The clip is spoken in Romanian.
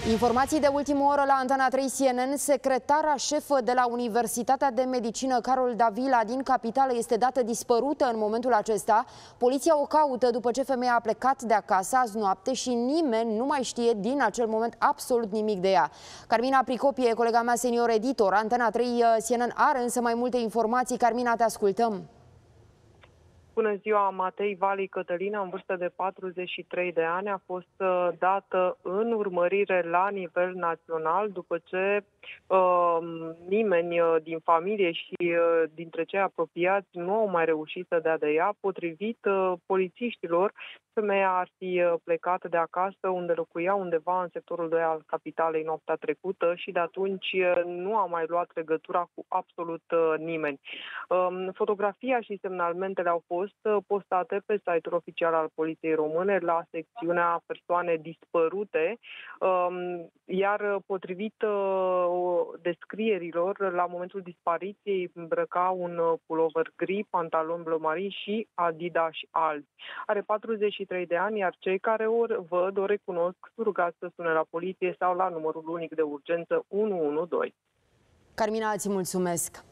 Informații de ultimă oră la Antena 3 CNN. Secretara șefă de la Universitatea de Medicină Carol Davila din capitală este dată dispărută în momentul acesta. Poliția o caută după ce femeia a plecat de acasă azi noapte și nimeni nu mai știe din acel moment absolut nimic de ea. Carmina Pricopie, colega mea senior editor, Antena 3 CNN, are însă mai multe informații. Carmina, te ascultăm. Bună ziua! Matei Vali Cătălina, în vârstă de 43 de ani, a fost dată în urmărire la nivel național după ce nimeni din familie și dintre cei apropiați nu au mai reușit să dea de ea. Potrivit polițiștilor, femeia ar fi plecat de acasă unde locuia undeva în sectorul 2 al capitalei noaptea trecută și de atunci nu a mai luat legătura cu absolut nimeni. Fotografia și semnalmentele au fost postate pe site-ul oficial al Poliției Române la secțiunea persoane dispărute, iar potrivit descrierilor, la momentul dispariției îmbrăca un pulover gri, pantaloni bleu marin și Adidas albi. Are 43 de ani, iar cei care o văd, o recunosc, sunt rugați să sune la poliție sau la numărul unic de urgență 112. Carmina, îți mulțumesc!